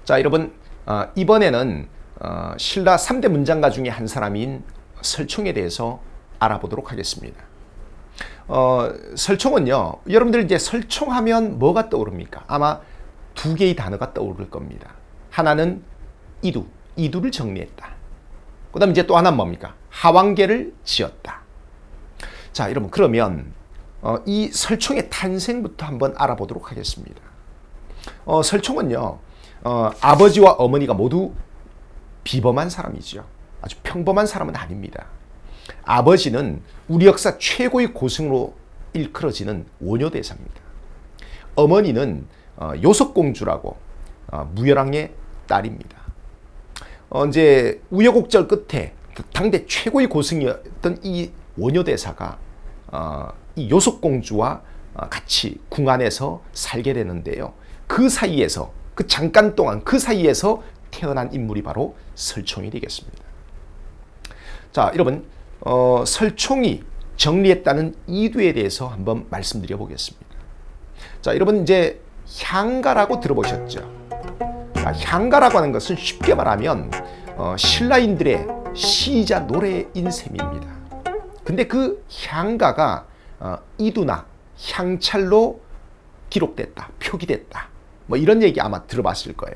자, 여러분, 이번에는 신라 3대 문장가 중에 한 사람인 설총에 대해서 알아보도록 하겠습니다. 설총은요, 여러분들 이제 설총하면 뭐가 떠오릅니까? 아마 두 개의 단어가 떠오를 겁니다. 하나는 이두, 이두를 정리했다. 그 다음에 이제 또 하나는 뭡니까? 하왕계를 지었다. 자, 여러분, 그러면 이 설총의 탄생부터 한번 알아보도록 하겠습니다. 설총은요, 아버지와 어머니가 모두 비범한 사람이죠. 아주 평범한 사람은 아닙니다. 아버지는 우리 역사 최고의 고승으로 일컬어지는 원효대사입니다. 어머니는 요석공주라고 무열왕의 딸입니다. 이제 우여곡절 끝에 당대 최고의 고승이었던 이 원효대사가 이 요석공주와 같이 궁 안에서 살게 되는데요. 그 사이에서, 그 잠깐 동안 그 사이에서 태어난 인물이 바로 설총이 되겠습니다. 자, 여러분, 설총이 정리했다는 이두에 대해서 한번 말씀드려 보겠습니다. 자, 여러분, 이제 향가라고 들어보셨죠? 향가라고 하는 것은 쉽게 말하면 신라인들의 시이자 노래인 셈입니다. 근데 그 향가가 이두나 향찰로 기록됐다, 표기됐다, 뭐 이런 얘기 아마 들어봤을 거예요.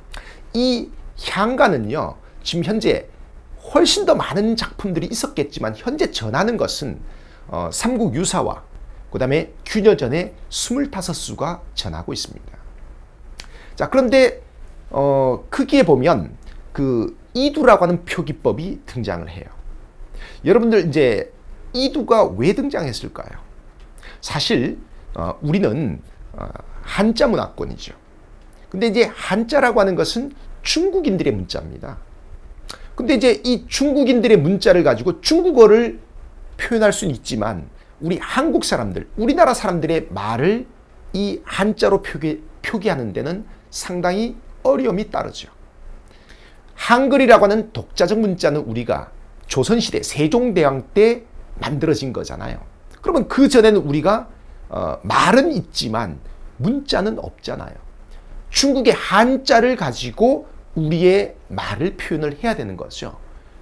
이 향가는요, 지금 현재 훨씬 더 많은 작품들이 있었겠지만 현재 전하는 것은 삼국유사와 그 다음에 균여전의 25수가 전하고 있습니다. 자, 그런데 크기에 보면 그 이두라고 하는 표기법이 등장을 해요. 여러분들, 이제 이두가 왜 등장했을까요? 사실 우리는 한자 문화권이죠. 근데 이제 한자라고 하는 것은 중국인들의 문자입니다. 근데 이제 이 중국인들의 문자를 가지고 중국어를 표현할 수는 있지만 우리 한국 사람들, 우리나라 사람들의 말을 이 한자로 표기하는 데는 상당히 어려움이 따르죠. 한글이라고 하는 독자적 문자는 우리가 조선시대 세종대왕 때 만들어진 거잖아요. 그러면 그 전에는 우리가 말은 있지만 문자는 없잖아요. 중국의 한자를 가지고 우리의 말을 표현을 해야 되는 거죠.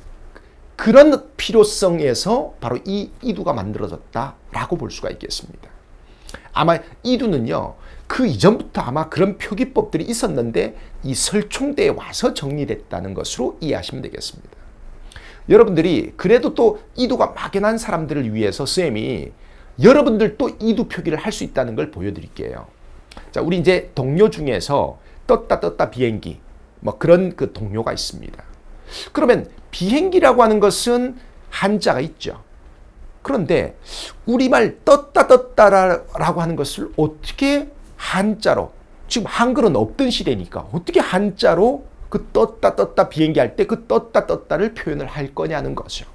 그런 필요성에서 바로 이 이두가 만들어졌다라고 볼 수가 있겠습니다. 아마 이두는요, 그 이전부터 아마 그런 표기법들이 있었는데 이 설총대에 와서 정리됐다는 것으로 이해하시면 되겠습니다. 여러분들이 그래도 또 이두가 막연한 사람들을 위해서 쌤이 여러분들 또 이두 표기를 할 수 있다는 걸 보여드릴게요. 자, 우리 이제 동료 중에서 떴다 비행기, 뭐 그런 그 동료가 있습니다. 그러면 비행기라고 하는 것은 한자가 있죠. 그런데 우리말 떴다라고 하는 것을 어떻게 한자로, 지금 한글은 없던 시대니까 어떻게 한자로 그 떴다 비행기 할 때 그 떴다를 표현을 할 거냐는 거죠.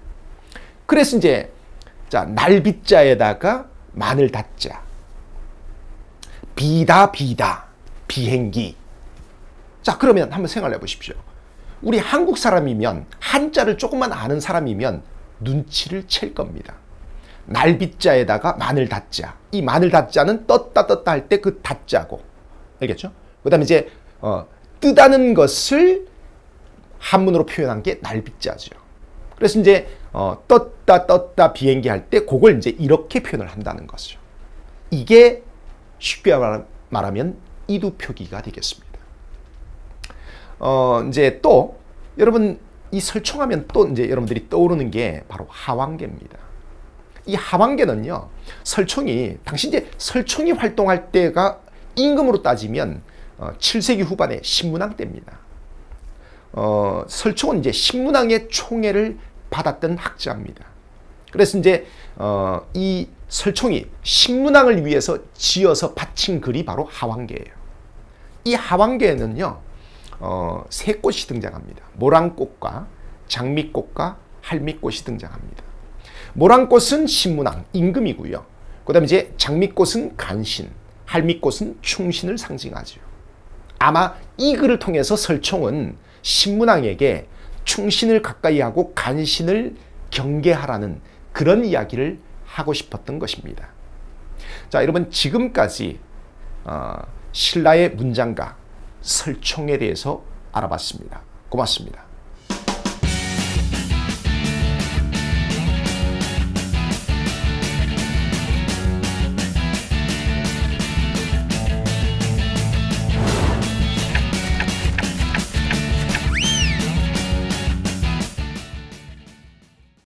그래서 이제 자, 날비자에다가 마늘 닷자, 비다 비행기. 자, 그러면 한번 생각해 보십시오. 우리 한국 사람이면, 한자를 조금만 아는 사람이면 눈치를 챌 겁니다. 날비자에다가 마늘 닷자. 이 마늘 닷자는 떴다 할 때 그 닷자고. 알겠죠? 그 다음에 이제 뜨다는 것을 한문으로 표현한 게 날비자죠. 그래서 이제 떴다 비행기 할 때 그걸 이제 이렇게 표현을 한다는 거죠. 이게 쉽게 말하면 이두 표기가 되겠습니다. 이제 또 여러분, 이 설총하면 또 이제 여러분들이 떠오르는 게 바로 하왕계입니다. 이 하왕계는요, 설총이 당시 이제 설총이 활동할 때가 임금으로 따지면 7세기 후반의 신문왕 때입니다. 설총은 이제 신문왕의 총애를 받았던 학자입니다. 그래서 이제 이 설총이 신문왕을 위해서 지어서 바친 글이 바로 하왕계예요. 이 하왕계에는요, 세 꽃이 등장합니다. 모란꽃과 장미꽃과 할미꽃이 등장합니다. 모란꽃은 신문왕, 임금이고요. 그 다음에 이제 장미꽃은 간신, 할미꽃은 충신을 상징하죠. 아마 이 글을 통해서 설총은 신문왕에게 충신을 가까이 하고 간신을 경계하라는 그런 이야기를 하고 싶었던 것입니다. 자, 여러분, 지금까지 신라의 문장가 설총에 대해서 알아봤습니다. 고맙습니다.